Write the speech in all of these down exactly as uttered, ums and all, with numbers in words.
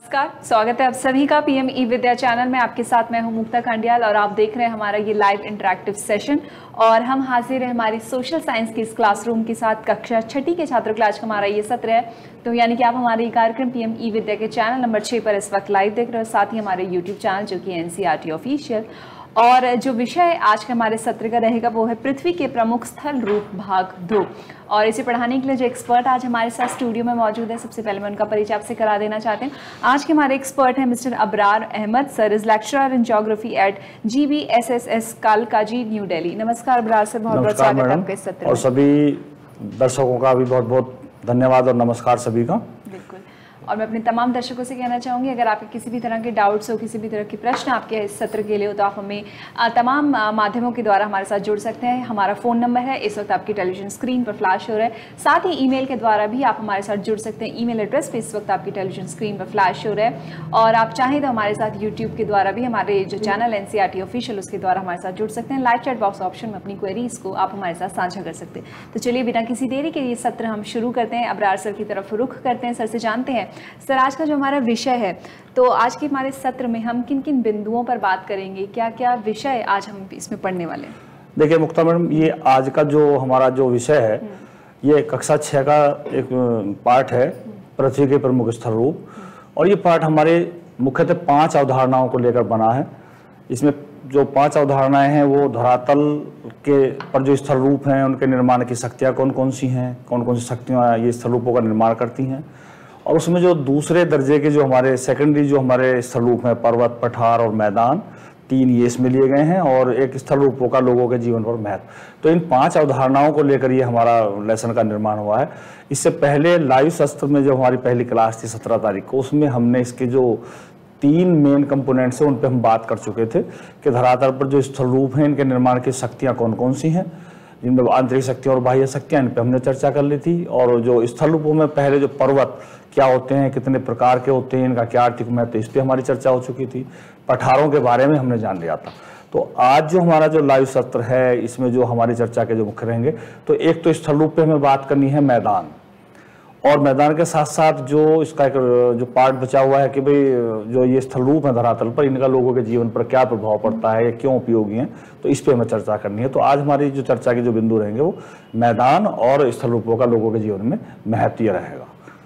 नमस्कार, स्वागत है आप सभी का पीएम ई विद्या चैनल में। आपके साथ मैं हूं मुक्ता खंडियाल और आप देख रहे हैं हमारा ये लाइव इंटरैक्टिव सेशन। और हम हाजिर हैं हमारी सोशल साइंस की इस क्लासरूम के साथ। कक्षा छठी के छात्रों के आज का हमारा ये सत्र है। तो यानी कि आप हमारे ये कार्यक्रम पीएम ई विद्या के चैनल नंबर छः पर इस वक्त लाइव देख रहे हो, साथ ही हमारे यूट्यूब चैनल जो कि एनसीईआरटी ऑफिशियल। और जो विषय आज के हमारे सत्र का रहेगा वो है पृथ्वी के प्रमुख स्थल रूप भाग दो। और इसे पढ़ाने के लिए जो एक्सपर्ट आज हमारे साथ स्टूडियो में मौजूद है, सबसे पहले मैं उनका परिचय आपसे करा देना चाहते हैं। आज के हमारे एक्सपर्ट हैं mister Abrar Ahmad. Sir is lecturer in geography at G B S S S Kalkaji, new Delhi. नमस्कार अबरार सर, बहुत बहुत स्वागत है आपका इस सत्र में। और सभी दर्शकों का भी बहुत बहुत धन्यवाद और नमस्कार सभी का। बिल्कुल। और मैं अपने तमाम दर्शकों से कहना चाहूँगी, अगर आपके किसी भी तरह के डाउट्स हो, किसी भी तरह के प्रश्न आपके इस सत्र के लिए हो, तो आप हमें तमाम माध्यमों के द्वारा हमारे साथ जुड़ सकते हैं। हमारा फ़ोन नंबर है इस वक्त आपकी टेलीविजन स्क्रीन पर फ्लैश हो रहा है। साथ ही ईमेल के द्वारा भी आप हमारे साथ जुड़ सकते हैं। ईमेल एड्रेस पे इस वक्त आपकी टेलीविजन स्क्रीन पर फ्लैश हो रहा है। और आप चाहें तो हमारे साथ यूट्यूब के द्वारा भी, हमारे जो चैनल एनसीईआरटी ऑफिशियल उसके द्वारा हमारे साथ जुड़ सकते हैं। लाइव चैट बॉक्स ऑप्शन में अपनी क्वेरीज को आप हमारे साथ साझा कर सकते हैं। तो चलिए बिना किसी देरी के ये सत्र हम शुरू करते हैं। अबरार सर की तरफ रुख करते हैं, सर से जानते हैं सर आज का जो हमारा विषय है, तो आज के हमारे सत्र में हम किन किन बिंदुओं पर बात करेंगे, क्या क्या विषय आज हम इसमें पढ़ने वाले हैं? देखिए मुक्ता मैडम, ये आज का जो हमारा जो विषय है ये कक्षा छः का एक पार्ट है, पृथ्वी के प्रमुख स्थल रूप। और ये पार्ट हमारे मुख्यतः पांच अवधारणाओं को लेकर बना है। इसमें जो पांच अवधारणाएं हैं वो धरातल के पर जो स्थल रूप हैं उनके निर्माण की शक्तियाँ कौन कौन सी हैं, कौन कौन सी शक्तियाँ ये स्थल रूपों का निर्माण करती हैं। और उसमें जो दूसरे दर्जे के जो हमारे सेकेंडरी जो हमारे स्थल रूप हैं, पर्वत, पठार और मैदान, तीन ये इसमें लिए गए हैं। और एक स्थल रूपों का लोगों के जीवन पर महत्व। तो इन पांच अवधारणाओं को लेकर ये हमारा लेसन का निर्माण हुआ है। इससे पहले लाइव सत्र में जो हमारी पहली क्लास थी सत्रह तारीख को, उसमें हमने इसके जो तीन मेन कंपोनेंट्स हैं उन पर हम बात कर चुके थे कि धरातल पर जो स्थल रूप हैं इनके निर्माण की शक्तियाँ कौन कौन सी हैं, जिनमें आंतरिक शक्तियाँ और बाह्य शक्तियाँ, इन पर हमने चर्चा कर ली थी। और जो स्थल रूपों में पहले जो पर्वत क्या होते हैं, कितने प्रकार के होते हैं, इनका क्या आर्थिक महत्व, इस पर हमारी चर्चा हो चुकी थी। पठारों के बारे में हमने जान लिया था। तो आज जो हमारा जो लाइव सत्र है इसमें जो हमारी चर्चा के जो मुख्य रहेंगे, तो एक तो स्थल रूप पे हमें बात करनी है मैदान, और मैदान के साथ साथ जो इसका एक जो पार्ट बचा हुआ है कि भाई जो ये स्थल रूप है धरातल पर, इनका लोगों के जीवन पर क्या प्रभाव पड़ता है, क्यों उपयोगी हैं, तो इस पे हमें चर्चा करनी है। तो आज हमारी जो चर्चा के जो बिंदु रहेंगे वो मैदान और स्थल रूपों का लोगों के जीवन में महत्व रहेगा।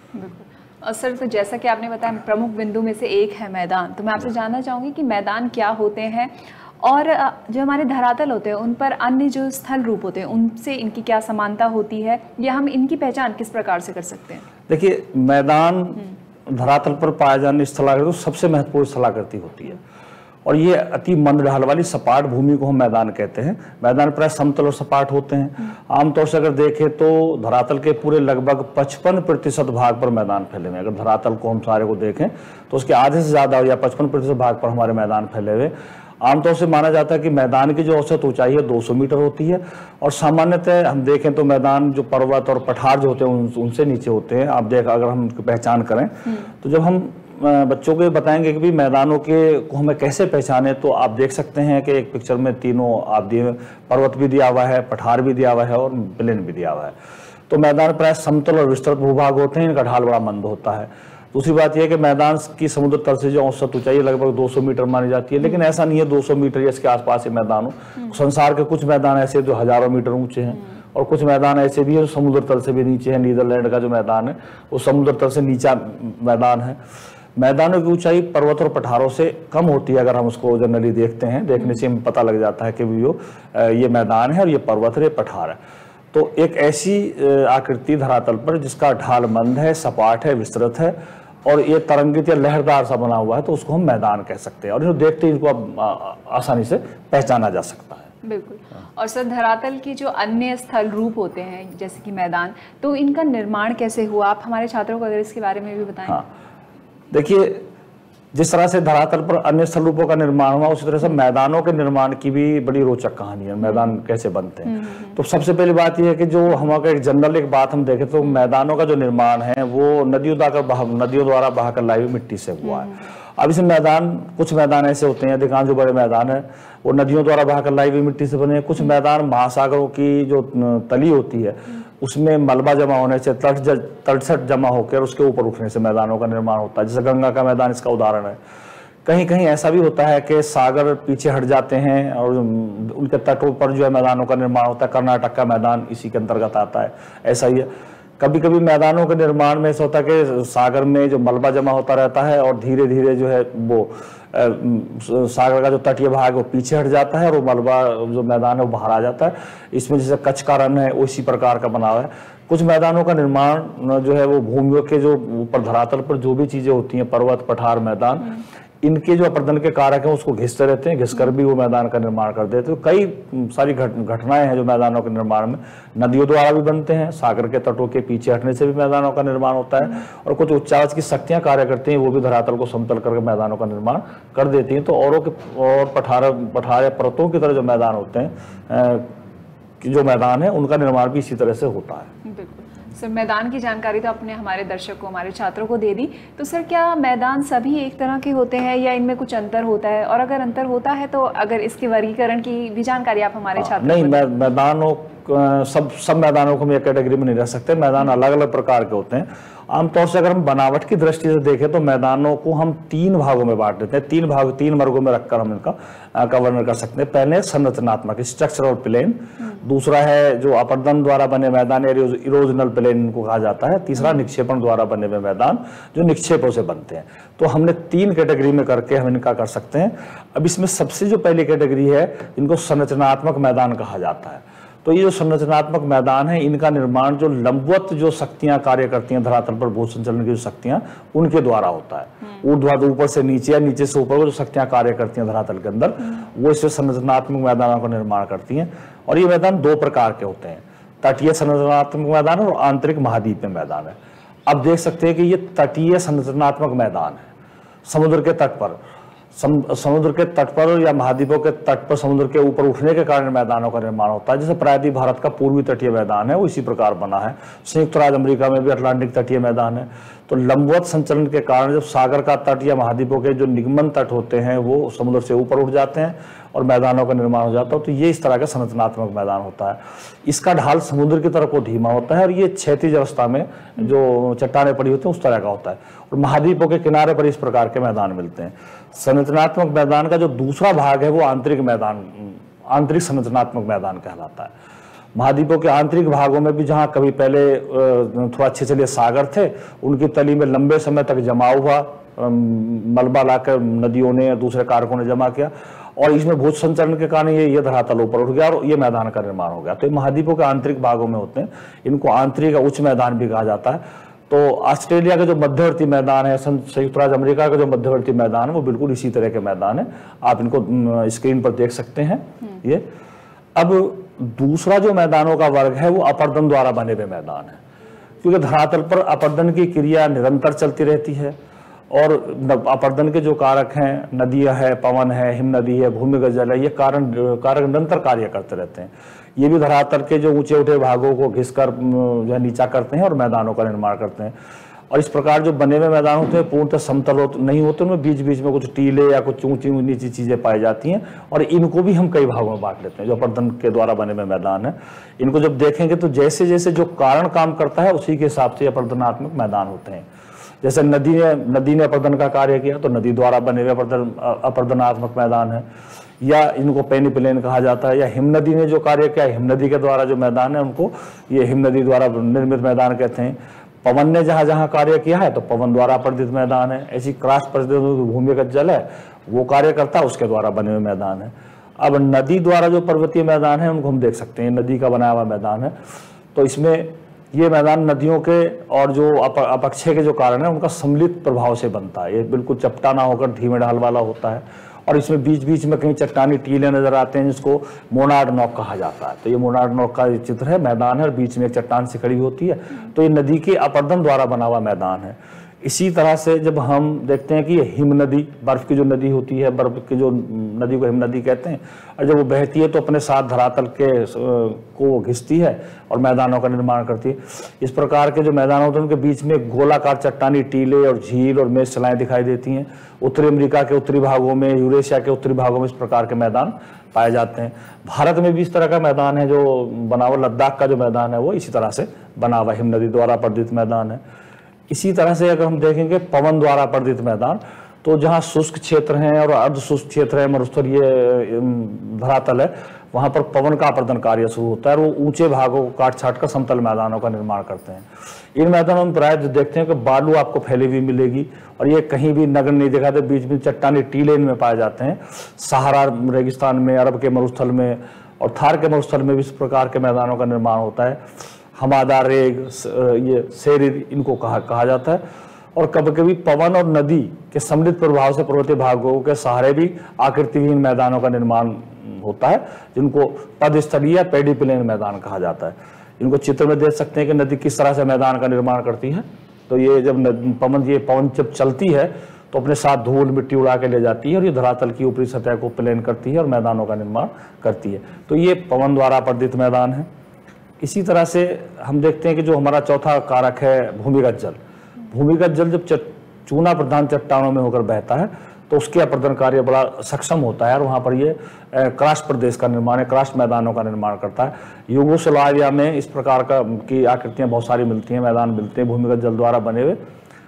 और सर, तो जैसा कि आपने बताया प्रमुख बिंदु में से एक है मैदान, तो मैं आपसे जानना चाहूँगी कि मैदान क्या होते हैं और जो हमारे धरातल होते हैं उन पर अन्य जो स्थल रूप होते हैं उनसे इनकी क्या समानता होती है, या हम इनकी पहचान किस प्रकार से कर सकते हैं? देखिए, मैदान धरातल पर पाए जाने स्थलाकृति तो सबसे महत्वपूर्ण स्थलाकृति होती है। और ये अति मंद ढाल वाली सपाट भूमि को हम मैदान कहते हैं। मैदान प्राय समतल और सपाट होते हैं। आमतौर से अगर देखें तो धरातल के पूरे लगभग पचपन प्रतिशत भाग पर मैदान फैले हुए हैं। अगर धरातल को हम सारे को देखें तो उसके आधे से ज़्यादा या पचपन प्रतिशत भाग पर हमारे मैदान फैले हुए। आमतौर से माना जाता है कि मैदान की जो औसत ऊंचाई है दो सौ मीटर होती है। और सामान्यतः हम देखें तो मैदान जो पर्वत और पठार जो होते हैं उन, उनसे नीचे होते हैं। आप देख अगर हम उनकी पहचान करें तो जब हम बच्चों को बताएंगे कि भी मैदानों के को हमें कैसे पहचाने, तो आप देख सकते हैं कि एक पिक्चर में तीनों आप दिए, पर्वत भी दिया हुआ है, पठार भी दिया हुआ है और प्लेन भी दिया हुआ है। तो मैदान प्राय समतल और विस्तृत भूभाग होते हैं, इनका ढाल बड़ा मंद होता है। दूसरी बात यह है कि मैदान की समुद्र तल से जो औसत ऊंचाई लगभग दो सौ मीटर मानी जाती है, लेकिन ऐसा नहीं है दो सौ मीटर या इसके आसपास ही मैदान हो। संसार के कुछ मैदान ऐसे जो हजारों मीटर ऊंचे हैं और कुछ मैदान ऐसे भी है जो समुद्र तल से भी नीचे है। नीदरलैंड का जो मैदान है वो समुद्र तल से नीचा मैदान है। मैदानों की ऊंचाई पर्वत और पठारों से कम होती है। अगर हम उसको जनरली देखते हैं, देखने से हमें पता लग जाता है कि वो ये मैदान है और ये पर्वत है, ये पठार है। तो एक ऐसी आकृति धरातल पर जिसका ढाल मंद है, सपाट है, विस्तृत है और ये तरंगित या लहरदार सा बना हुआ है, तो उसको हम मैदान कह सकते हैं। और इनको देखते ही इनको आसानी से पहचाना जा सकता है। बिल्कुल। और सर, धरातल के जो अन्य स्थल रूप होते हैं जैसे कि मैदान, तो इनका निर्माण कैसे हुआ, आप हमारे छात्रों को अगर इसके बारे में भी बताएं। हाँ, देखिए, जिस तरह से धरातल पर अन्य स्थल रूपों का निर्माण हुआ उसी तरह से मैदानों के निर्माण की भी बड़ी रोचक कहानी है। मैदान कैसे बनते हैं, तो सबसे पहली बात यह है कि जो हमारा एक जनरल एक बात हम देखें तो मैदानों का जो निर्माण है वो नदियों द्वारा नदियों द्वारा बहाकर लाई हुई मिट्टी से हुआ है। अब इस मैदान, कुछ मैदान ऐसे होते हैं, अधिकांश जो बड़े मैदान है वो नदियों द्वारा बहाकर लाई हुई मिट्टी से बने हैं। कुछ मैदान महासागरों की जो तली होती है उसमें मलबा जमा होने से, तट तटसट जमा होकर उसके ऊपर उठने से मैदानों का निर्माण होता है। जैसे गंगा का मैदान इसका उदाहरण है। कहीं कहीं ऐसा भी होता है कि सागर पीछे हट जाते हैं और उनके तटों पर जो है मैदानों का निर्माण होता है। कर्नाटक का मैदान इसी के अंतर्गत आता है। ऐसा ही है, कभी कभी मैदानों के निर्माण में ऐसा होता है कि सागर में जो मलबा जमा होता रहता है और धीरे धीरे जो है वो सागर का जो तटीय भाग वो पीछे हट जाता है और वो मलबा जो मैदान है वो बाहर आ जाता है। इसमें जैसे कच्छ का रण है उसी प्रकार का बना हुआ है। कुछ मैदानों का निर्माण जो है वो भूमियों के जो ऊपर धरातल पर जो भी चीजें होती हैं, पर्वत, पठार, मैदान, इनके जो अपर्दन के कारक हैं उसको घिसते रहते हैं, घिसकर भी वो मैदान का निर्माण कर देते हैं। तो कई सारी घटनाएं हैं जो मैदानों के निर्माण में नदियों द्वारा भी बनते हैं, सागर के तटों के पीछे हटने से भी मैदानों का निर्माण होता है, और कुछ उच्चावच की शक्तियां कार्य करती हैं, वो भी धरातल को समतल करके मैदानों का निर्माण कर देती हैं। तो औरों के और पठार पठार या परतों की तरह जो मैदान होते हैं, जो मैदान है उनका निर्माण भी इसी तरह से होता है। बिल्कुल सर, मैदान की जानकारी तो आपने हमारे दर्शकों, हमारे छात्रों को दे दी। तो सर, क्या मैदान सभी एक तरह के होते हैं या इनमें कुछ अंतर होता है, और अगर अंतर होता है तो अगर इसके वर्गीकरण की भी जानकारी आप हमारे छात्रों नहीं, मै, मैदानों सब सब मैदानों को हम एक कैटेगरी में नहीं रह सकते। मैदान अलग अलग प्रकार के होते हैं। आमतौर से अगर हम बनावट की दृष्टि से देखें तो मैदानों को हम तीन भागों में बांट देते हैं। तीन भाग तीन वर्गों में रखकर हम इनका का वर्णन कर सकते हैं। पहले संरचनात्मक, स्ट्रक्चरल प्लेन। दूसरा है जो अपर्दन द्वारा बने मैदान, इरोजनल प्लेन इनको कहा जाता है। तीसरा निक्षेपण द्वारा बने हुए मैदान जो निक्षेपों से बनते हैं। तो हमने तीन कैटेगरी में करके हम इनका कर सकते हैं। अब इसमें सबसे जो पहली कैटेगरी है, इनको संरचनात्मक मैदान कहा जाता है। तो ये जो संरचनात्मक मैदान है, इनका निर्माण जो लंबवत जो शक्तियां कार्य करती हैं धरातल पर, भू संचलन की जो शक्तियां, उनके द्वारा होता है। ऊर्ध्वाधर ऊपर से नीचे या नीचे से ऊपर जो शक्तियां कार्य करती हैं धरातल के अंदर, वो इससे संरचनात्मक मैदानों का निर्माण करती हैं। और ये मैदान दो प्रकार के होते हैं, तटीय संरचनात्मक मैदान और आंतरिक महाद्वीपीय मैदान है। अब देख सकते हैं कि ये तटीय संरचनात्मक मैदान है। समुद्र के तट पर, समुद्र के तट पर या महाद्वीपों के तट पर समुद्र के ऊपर उठने के कारण मैदानों का निर्माण होता है। जैसे प्रायद्वीप भारत का पूर्वी तटीय मैदान है, वो इसी प्रकार बना है। संयुक्त राज्य अमेरिका में भी अटलांटिक तटीय मैदान है। तो लंबवत संचलन के कारण जब सागर का तट या महाद्वीपों के जो निगमन तट होते हैं वो समुद्र से ऊपर उठ जाते हैं और मैदानों का निर्माण हो जाता है। तो ये इस तरह का संरचनात्मक मैदान होता है। इसका ढाल समुद्र की तरफ को धीमा होता है और ये क्षैतिज अवस्था में जो चट्टानें पड़ी होती हैं उस तरह का होता है। और महाद्वीपों के किनारे पर इस प्रकार के मैदान मिलते हैं। संरचनात्मक मैदान का जो दूसरा भाग है वो आंतरिक मैदान, आंतरिक संरचनात्मक मैदान कहलाता है। महाद्वीपों के आंतरिक भागों में भी जहाँ कभी पहले थोड़ा अच्छे चलिए सागर थे, उनकी तली में लंबे समय तक जमा हुआ मलबा लाकर नदियों ने दूसरे कारकों ने जमा किया और इसमें भूत संचरण के कारण ये ये धरातल ऊपर उठ गया और ये मैदान का निर्माण हो गया। तो ये महाद्वीपों के आंतरिक भागों में होते हैं। इनको आंतरिक उच्च मैदान भी कहा जाता है। तो ऑस्ट्रेलिया का जो मध्यवर्ती मैदान है, संयुक्त राज्य अमेरिका का जो मध्यवर्ती मैदान है, वो बिल्कुल इसी तरह के मैदान है। आप इनको स्क्रीन पर देख सकते हैं। ये अब दूसरा जो मैदानों का वर्ग है वो अपर्दन द्वारा बने हुए मैदान है, क्योंकि धरातल पर अपर्दन की क्रिया निरंतर चलती रहती है और अपर्दन के जो कारक हैं, नदियां है, पवन है, हिम नदी है, भूमिगत जल है, ये कारण कारक निरंतर कार्य करते रहते हैं। ये भी धरातल के जो ऊंचे उठे भागों को घिसकर जो है नीचा करते हैं और मैदानों का निर्माण करते हैं। और इस प्रकार जो बने हुए मैदान होते हैं पूर्णतः समतल होते नहीं होते, उनमें बीच बीच में कुछ टीले या कुछ ऊंची नीची चीजें पाई जाती हैं और इनको भी हम कई भागों में बांट लेते हैं। जो अपर्दन के द्वारा बने हुए मैदान है, इनको जब देखेंगे तो जैसे जैसे जो कारण काम करता है उसी के हिसाब से अपर्दनात्मक मैदान होते हैं। जैसे नदी ने नदी ने अपर्दन का कार्य किया तो नदी द्वारा बने हुए अपर्दन अपर्दनात्मक मैदान है, या इनको पेनिप्लेन कहा जाता है। या हिम नदी ने जो कार्य किया, हिम नदी के द्वारा जो मैदान है उनको ये हिम नदी द्वारा निर्मित मैदान कहते हैं। पवन ने जहां जहां कार्य किया है तो पवन द्वारा अपर्दित मैदान है। ऐसी क्रॉस पर्दित भूमिगत जल है वो कार्य करता है, उसके द्वारा बने हुए मैदान है। अब नदी द्वारा जो पर्वतीय मैदान है उनको हम देख सकते हैं, नदी का बनाया हुआ मैदान है। तो इसमें ये मैदान नदियों के और जो अप, अपक्षय के जो कारण है उनका सम्मिलित प्रभाव से बनता है। ये बिल्कुल चपटा ना होकर धीमे ढाल वाला होता है और इसमें बीच बीच में कहीं चट्टानी टीले नजर आते हैं जिसको मोनार्ड नॉक कहा जाता है। तो ये मोनार्ड नॉक का चित्र है, मैदान है और बीच में एक चट्टान से खड़ी होती है। तो ये नदी के अपर्दन द्वारा बना हुआ मैदान है। इसी तरह से जब हम देखते हैं कि ये हिम नदी, बर्फ की जो नदी होती है, बर्फ की जो नदी को हिम नदी कहते हैं, और जब वो बहती है तो अपने साथ धरातल के को घिसती है और मैदानों का निर्माण करती है। इस प्रकार के जो मैदान होते हैं उनके बीच में गोलाकार चट्टानी टीले और झील और मेष शिलाएं दिखाई देती हैं। उत्तरी अमेरिका के उत्तरी भागों में, यूरेशिया के उत्तरी भागों में इस प्रकार के मैदान पाए जाते हैं। भारत में भी इस तरह का मैदान है जो बना हुआ, लद्दाख का जो मैदान है वो इसी तरह से बना हुआ हिम नदी द्वारा वर्धित मैदान है। इसी तरह से अगर हम देखेंगे पवन द्वारा वर्धित मैदान, तो जहाँ शुष्क क्षेत्र हैं और अर्ध शुष्क क्षेत्र है, मरुस्थलीय धरातल है, वहाँ पर पवन का अपर्दन कार्य शुरू होता है और वो ऊंचे भागों को काट छाट कर समतल मैदानों का निर्माण करते हैं। इन मैदानों में प्राय जो देखते हैं कि बालू आपको फैली हुई मिलेगी और ये कहीं भी नग्न नहीं दिखाते, बीच में चट्टानी टीले इनमें पाए जाते हैं। सहारा रेगिस्तान में, अरब के मरुस्थल में और थार के मरुस्थल में भी इस प्रकार के मैदानों का निर्माण होता है। हमादा, रेग, ये शेरिर इनको कहा कहा जाता है। और कभी कभी पवन और नदी के सम्मिलित प्रभाव से पर्वतीय भागों के सहारे भी आकृतिविहीन मैदानों का निर्माण होता है, जिनको पदस्थलीय या पेडी प्लेन मैदान कहा जाता है। इनको चित्र में देख सकते हैं कि नदी किस तरह से मैदान का निर्माण करती है। तो ये जब पवन ये पवन जब चलती है तो अपने साथ धूल मिट्टी उड़ा के ले जाती है और ये धरातल की ऊपरी सतह को प्लेन करती है और मैदानों का निर्माण करती है। तो ये पवन द्वारा वर्धित मैदान है। इसी तरह से हम देखते हैं कि जो हमारा चौथा कारक है भूमिगत जल। भूमिगत जल जब चूना प्रधान चट्टानों में होकर बहता है तो उसके अपर्दन कार्य बड़ा सक्षम होता है और वहाँ पर ये क्रास्ट प्रदेश का निर्माण है, क्रास्ट मैदानों का निर्माण करता है। यूगोस्लाविया में इस प्रकार का की आकृतियाँ बहुत सारी मिलती हैं, मैदान मिलते हैं भूमिगत जल द्वारा बने हुए।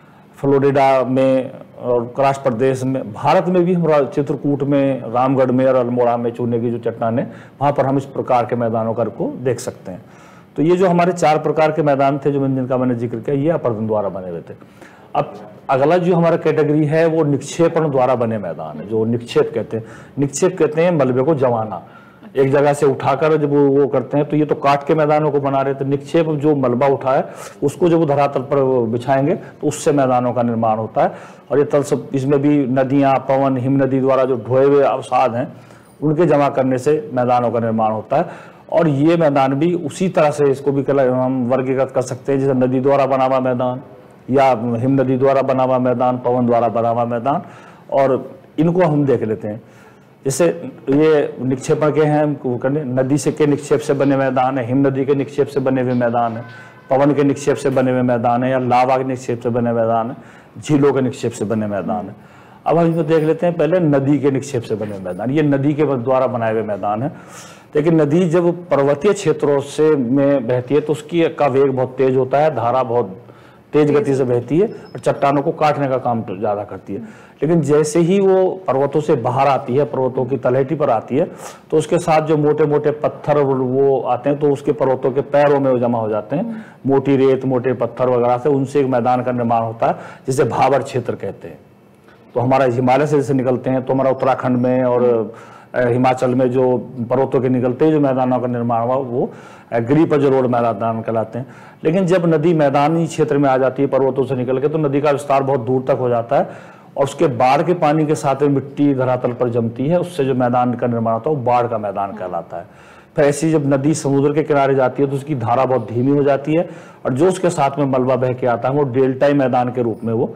फ्लोरिडा में और क्रास्ट प्रदेश में, भारत में भी हमारा चित्रकूट में, रामगढ़ में और अल्मोड़ा में चूने की जो चट्टानें, वहाँ पर हम इस प्रकार के मैदानों का को देख सकते हैं। तो ये जो हमारे चार प्रकार के मैदान थे जो जिनका मैंने जिक्र किया, ये अपर्दन द्वारा बने हुए थे। अब अगला जो हमारा कैटेगरी है वो निक्षेपण द्वारा बने मैदान है, जो निक्षेप कहते हैं। निक्षेप कहते हैं मलबे को जमाना, एक जगह से उठाकर जब वो, वो करते हैं। तो ये तो काट के मैदानों को बना रहे थे। निक्षेप जो मलबा उठाए उसको जब वो धरातल पर बिछाएंगे तो उससे मैदानों का निर्माण होता है। और ये तल सब इसमें भी नदियाँ, पवन, हिम नदी द्वारा जो ढोए हुए अवसाद हैं उनके जमा करने से मैदानों का निर्माण होता है। और ये मैदान भी उसी तरह से, इसको भी हम वर्गीकृत कर सकते हैं, जैसे नदी द्वारा बना हुआ मैदान या हिम नदी द्वारा बना हुआ मैदान, पवन द्वारा बना हुआ मैदान। और इनको हम देख लेते हैं। जैसे ये निक्षेपण के हैं, नदी से के निक्षेप से बने मैदान है, हिम नदी के निक्षेप से बने हुए मैदान है, पवन के निक्षेप से बने हुए मैदान है, या लावा के निक्षेप से बने मैदान है, झीलों के निक्षेप से बने मैदान है। अब हम इनको देख लेते हैं पहले नदी के निक्षेप से बने मैदान। ये नदी के द्वारा बनाए हुए मैदान है। लेकिन नदी जब पर्वतीय क्षेत्रों से में बहती है तो उसकी का वेग बहुत तेज होता है, धारा बहुत तेज गति से बहती है और चट्टानों को काटने का काम ज्यादा करती है। लेकिन जैसे ही वो पर्वतों से बाहर आती है, पर्वतों की तलहटी पर आती है, तो उसके साथ जो मोटे मोटे पत्थर वो आते हैं तो उसके पर्वतों के पैरों में वो जमा हो जाते हैं। मोटी रेत, मोटे पत्थर वगैरह से उनसे एक मैदान का निर्माण होता है जिसे भाबर क्षेत्र कहते हैं। तो हमारा हिमालय से जैसे निकलते हैं तो हमारा उत्तराखंड में और हिमाचल में जो पर्वतों के निकलते जो मैदानों का निर्माण हुआ वो गिरिपथ रोड मैदान कहलाते हैं। लेकिन जब नदी मैदानी क्षेत्र में आ जाती है पर्वतों से निकल के, तो नदी का विस्तार बहुत दूर तक हो जाता है और उसके बाढ़ के पानी के साथ मिट्टी धरातल पर जमती है, उससे जो मैदान का निर्माण होता है वो बाढ़ का मैदान कहलाता है। फिर ऐसी जब नदी समुद्र के किनारे जाती है तो उसकी धारा बहुत धीमी हो जाती है और जो उसके साथ में मलबा बह के आता है वो डेल्टाई मैदान के रूप में वो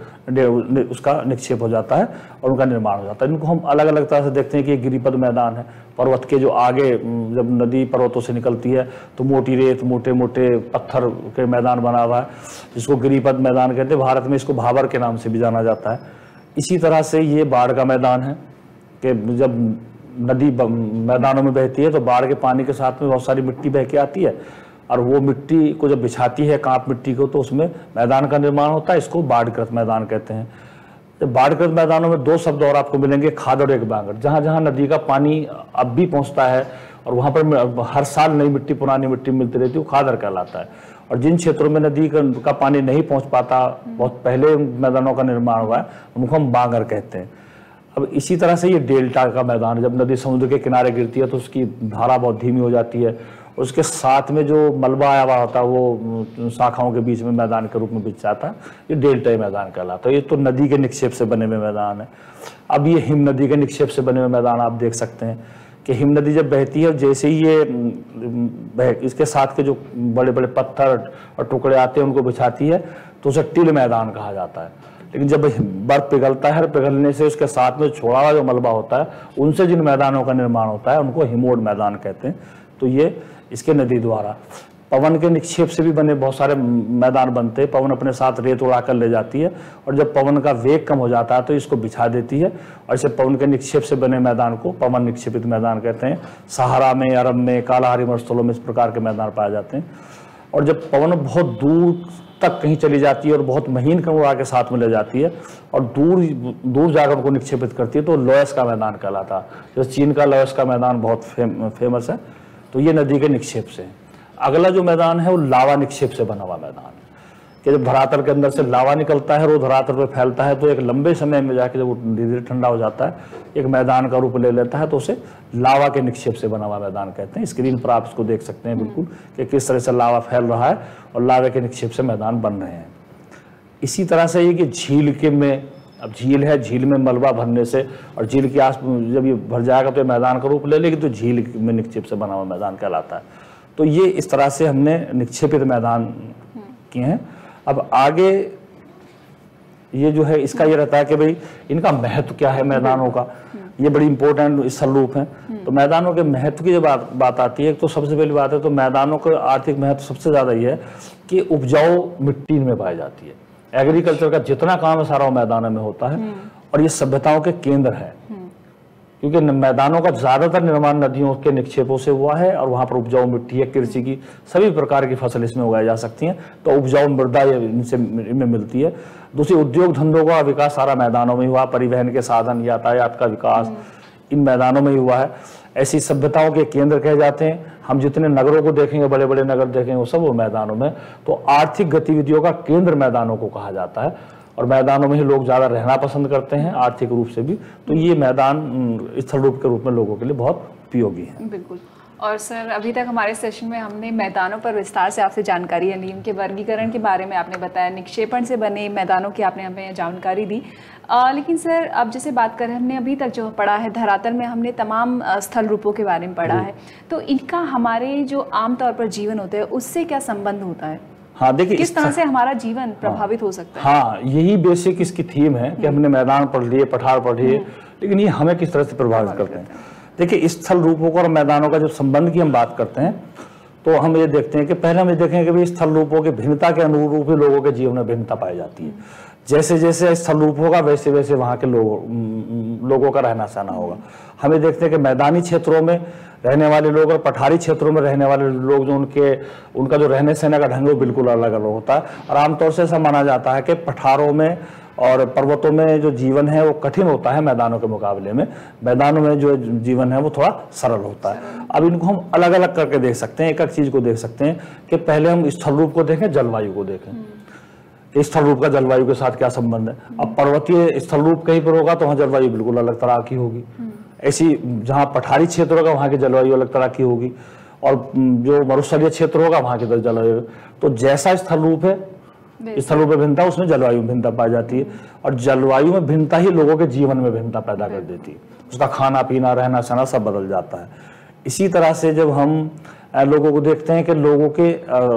उसका निक्षेप हो जाता है और उनका निर्माण हो जाता है। इनको हम अलग अलग तरह से देखते हैं कि गिरिपथ मैदान है, पर्वत के जो आगे जब नदी पर्वतों से निकलती है तो मोटी रेत, मोटे मोटे पत्थर के मैदान बना हुआ है जिसको गिरिपथ मैदान कहते हैं। भारत में इसको भाबर के नाम से भी जाना जाता है। इसी तरह से ये बाढ़ का मैदान है कि जब नदी मैदानों में बहती है तो बाढ़ के पानी के साथ में बहुत सारी मिट्टी बह के आती है और वो मिट्टी को जब बिछाती है, कांप मिट्टी को, तो उसमें मैदान का निर्माण होता है। इसको बाढ़कृत मैदान कहते हैं। जब बाढ़कृत मैदानों में दो शब्द और आपको मिलेंगे, खादड़ और एक बांगर। जहाँ जहाँ नदी का पानी अब भी पहुँचता है और वहाँ पर हर साल नई मिट्टी, पुरानी मिट्टी मिलती रहती है, वो खादड़ कहलाता है। और जिन क्षेत्रों में नदी का पानी नहीं पहुँच पाता, बहुत पहले मैदानों का निर्माण हुआ है, उनको हम बांगर कहते हैं। अब इसी तरह से ये डेल्टा का मैदान है। जब नदी समुद्र के किनारे गिरती है तो उसकी धारा बहुत धीमी हो जाती है, उसके साथ में जो मलबा आया हुआ होता है वो शाखाओं के बीच में मैदान के रूप में बिछ जाता है, ये डेल्टाई मैदान कहलाता है। ये तो नदी के निक्षेप से बने हुए मैदान है। अब ये हिम नदी के निक्षेप से बने हुए मैदान आप देख सकते हैं कि हिम नदी जब बहती है, जैसे ही ये बह इसके साथ के जो बड़े बड़े पत्थर और टुकड़े आते हैं उनको बिछाती है तो उसे टिल मैदान कहा जाता है। लेकिन जब बर्फ पिघलता है, पिघलने से उसके साथ में छोड़ा हुआ जो मलबा होता है, उनसे जिन मैदानों का निर्माण होता है उनको हिमोड मैदान कहते हैं। तो ये इसके नदी द्वारा पवन के निक्षेप से भी बने बहुत सारे मैदान बनते हैं। पवन अपने साथ रेत उड़ा कर ले जाती है और जब पवन का वेग कम हो जाता है तो इसको बिछा देती है और इसे पवन के निक्षेप से बने मैदान को पवन निक्षेपित मैदान कहते हैं। सहारा में, अरब में, कालाहारी मरुस्थलों में इस प्रकार के मैदान पाए जाते हैं। और जब पवन बहुत दूर तक कहीं चली जाती है और बहुत महीन कण उड़ा के साथ में ले जाती है और दूर दूर जाकर उनको निक्षेपित करती है तो लोयस का मैदान कहलाता है। जैसे चीन का लोयस का मैदान बहुत फेम, फेमस है। तो ये नदी के निक्षेप से। अगला जो मैदान है वो लावा निक्षेप से बना हुआ मैदान है कि जब धरातल के अंदर से लावा निकलता है और वो धरातल पर फैलता है तो एक लंबे समय में जाके जब वो धीरे धीरे ठंडा हो जाता है एक मैदान का रूप ले लेता है तो उसे लावा के निक्षेप से बना हुआ मैदान कहते हैं। स्क्रीन पर आप इसको देख सकते हैं बिल्कुल कि किस तरह से लावा फैल रहा है और लावे के निक्षेप से मैदान बन रहे हैं। इसी तरह से ये कि झील के में, अब झील है, झील में मलबा भरने से और झील के आस जब ये भर जाएगा तो ये मैदान का रूप ले लेगी तो झील में निक्षेप से बना हुआ मैदान कहलाता है। तो ये इस तरह से हमने निक्षेपित मैदान किए हैं। अब आगे ये जो है इसका ये रहता है कि भाई इनका महत्व क्या है मैदानों का, ये बड़ी इंपॉर्टेंट स्वरूप है। तो मैदानों के महत्व की जब बात बात आती है तो सबसे पहली बात है तो मैदानों का आर्थिक महत्व सबसे ज़्यादा ये है कि उपजाऊ मिट्टी में पाई जाती है। एग्रीकल्चर का जितना काम है सारा मैदानों में होता है और ये सभ्यताओं के केंद्र है क्योंकि मैदानों का ज्यादातर निर्माण नदियों के निक्षेपों से हुआ है और वहां पर उपजाऊ मिट्टी है, कृषि की सभी प्रकार की फसल इसमें उगाई जा सकती हैं। तो उपजाऊ मृदा इनसे इनमें मिलती है। दूसरी उद्योग धंधों का विकास सारा मैदानों में हुआ, परिवहन के साधन, यातायात का विकास इन मैदानों में ही हुआ है। ऐसी सभ्यताओं के केंद्र कहे जाते हैं। हम जितने नगरों को देखेंगे, बड़े बड़े नगर देखेंगे, वो सब वो मैदानों में। तो आर्थिक गतिविधियों का केंद्र मैदानों को कहा जाता है और मैदानों में ही लोग ज़्यादा रहना पसंद करते हैं आर्थिक रूप से भी। तो ये मैदान स्थल रूप के रूप में लोगों के लिए बहुत उपयोगी है। बिल्कुल। और सर अभी तक हमारे सेशन में हमने मैदानों पर विस्तार से आपसे जानकारी ली, उनके वर्गीकरण के बारे में आपने बताया, निक्षेपण से बने मैदानों की आपने हमें जानकारी दी। आ, लेकिन सर अब जैसे बात करें, हमने अभी तक जो पढ़ा है धरातल में हमने तमाम स्थल रूपों के बारे में पढ़ा है, तो इनका हमारे जो आमतौर पर जीवन होता है उससे क्या संबंध होता है? हाँ, देखिए किस तरह से हमारा जीवन प्रभावित हाँ, हो सकता है? हाँ, यही बेसिक इसकी थीम है कि हमने मैदान पढ़ लिए, पठार पढ़ लिए, लेकिन ये हमें किस तरह से प्रभावित करते हैं। देखिए स्थल रूपों को और मैदानों का जब संबंध की हम बात करते हैं तो हम ये देखते हैं कि पहले हम ये देखेंगे कि भाई स्थल रूपों की भिन्नता के अनुरूप ही लोगों के जीवन में भिन्नता पाई जाती है। जैसे जैसे स्थल रूप होगा वैसे वैसे वहाँ के लोगों लोगों का रहना सहना होगा। हमें देखते हैं कि मैदानी क्षेत्रों में रहने वाले लोग और पठारी क्षेत्रों में रहने वाले लोग जो उनके उनका जो रहने सहने का ढंग है वो बिल्कुल अलग अलग होता है। और आमतौर से ऐसा माना जाता है कि पठारों में और पर्वतों में जो जीवन है वो कठिन होता है मैदानों के मुकाबले में। मैदानों में जो जीवन है वो थोड़ा सरल होता है। अब इनको हम अलग अलग करके देख सकते हैं, एक एक चीज को देख सकते हैं कि पहले हम स्थल रूप को देखें, जलवायु को देखें। स्थल रूप का जलवायु के साथ क्या संबंध है। अब पर्वतीय स्थल रूप कहीं पर होगा तो वहाँ जलवायु बिल्कुल अलग तरह की होगी। ऐसी जहाँ पठारी क्षेत्र होगा वहाँ की जलवायु अलग तरह की होगी और जो मरुस्थलीय क्षेत्र होगा वहाँ की जलवायु। तो जैसा स्थल रूप है, स्थल रूप में भिन्नता, उसमें जलवायु में भिन्नता पाई जाती है और जलवायु में भिन्नता ही लोगों के जीवन में भिन्नता पैदा कर देती है। उसका खाना पीना, रहना सहना सब बदल जाता है। इसी तरह से जब हम लोगों को देखते हैं कि लोगों के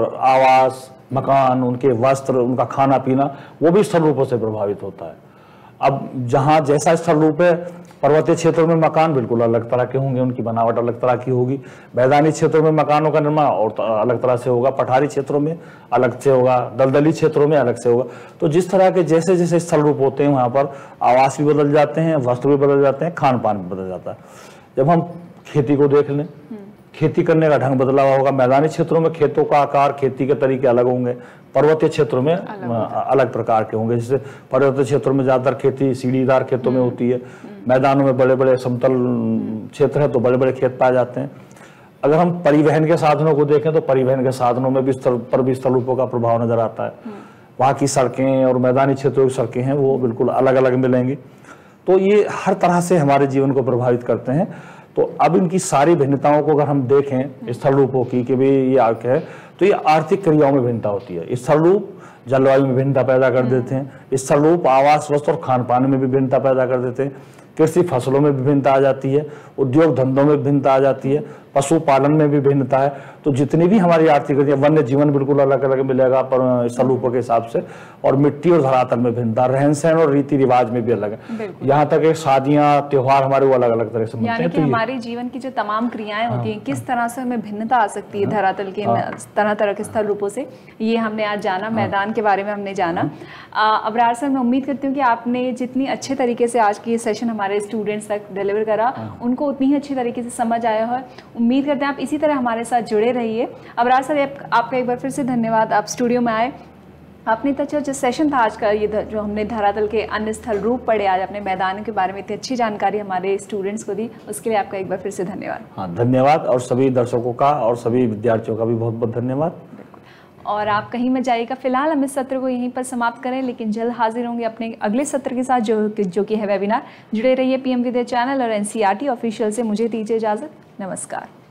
आवास, मकान, उनके वस्त्र, उनका खाना पीना वो भी स्थल रूपों से प्रभावित होता है। अब जहाँ जैसा स्थल रूप है, पर्वतीय क्षेत्रों में मकान बिल्कुल अलग तरह के होंगे, उनकी बनावट अलग तरह की होगी। मैदानी क्षेत्रों में मकानों का निर्माण और अलग तरह से होगा, पठारी क्षेत्रों में अलग से होगा, दलदली क्षेत्रों में अलग से होगा। तो जिस तरह के जैसे जैसे स्थल रूप होते हैं वहाँ पर आवास भी बदल जाते हैं, वस्त्र भी बदल जाते हैं, खान पान भी बदल जाता है। जब हम खेती को देख लें, खेती करने का ढंग बदला हुआ होगा। मैदानी क्षेत्रों में खेतों का आकार, खेती के तरीके अलग होंगे, पर्वतीय क्षेत्रों में अलग, अलग प्रकार के होंगे। जैसे पर्वतीय क्षेत्रों में ज्यादातर खेती सीढ़ीदार खेतों में होती है, मैदानों में बड़े बड़े समतल क्षेत्र है तो बड़े बड़े खेत पाए जाते हैं। अगर हम परिवहन के साधनों को देखें तो परिवहन के साधनों में भी स्थल पर भी स्थल रूपों का प्रभाव नजर आता है। वहाँ की सड़कें और मैदानी क्षेत्रों की सड़कें हैं वो बिल्कुल अलग अलग मिलेंगी। तो ये हर तरह से हमारे जीवन को प्रभावित करते हैं। तो अब इनकी सारी भिन्नताओं को अगर हम देखें स्थल रूपों की कि भाई ये आके है तो ये आर्थिक क्रियाओं में भिन्नता होती है। स्थल रूप जलवायु में भिन्नता पैदा कर देते हैं, स्थल रूप आवास, वस्त्र और खान पान में भी भिन्नता पैदा कर देते हैं, कृषि फसलों में विभिन्नता आ जाती है, उद्योग धंधों में विभिन्नता आ जाती है, पशुपालन में भी भिन्नता है। तो जितनी भी हमारी आर्थिक गतिविधियां, वन्य जीवन बिल्कुल अलग अलग मिलेगा पर स्थल रूपों के हिसाब से, और मिट्टी और धरातल में भिन्नता, रहन सहन और रीति रिवाज में भी अलग है। यहाँ तक एक शादियां त्योहार हमारे वो अलग अलग तरह से यानी कि हमारे जीवन की जो तमाम क्रियाएं होती हैं, किस तरह से हमें भिन्नता आ सकती है धरातल के तरह तरह के स्थल रूपों से, ये हमने आज जाना। मैदान के बारे में हमने जाना। अबरार सर, मैं उम्मीद करती हूँ कि आपने जितनी अच्छे तरीके से आज की ये सेशन हमारे स्टूडेंट्स तक डिलीवर करा, उनको उतनी ही अच्छी तरीके से समझ आया है। उम्मीद करते हैं आप इसी तरह हमारे साथ जुड़े रहिए। अबरार सर, आपका एक बार फिर से धन्यवाद, आप स्टूडियो में आए। आपने इतना अच्छा जो सेशन था आज का, ये जो हमने धरातल के अन्य स्थल रूप पढ़े, आज अपने मैदानों के बारे में इतनी अच्छी जानकारी हमारे स्टूडेंट्स को दी, उसके लिए आपका एक बार फिर से धन्यवाद। हाँ, धन्यवाद, और सभी दर्शकों का और सभी विद्यार्थियों का भी बहुत बहुत धन्यवाद। और आप कहीं मत जाइएगा, फिलहाल हम इस सत्र को यहीं पर समाप्त करें, लेकिन जल्द हाजिर होंगे अपने अगले सत्र के साथ जो जो कि है वेबिनार। जुड़े रहिए पीएम विद्या चैनल और एनसीईआरटी ऑफिशियल से। मुझे दीजिए इजाज़त, नमस्कार।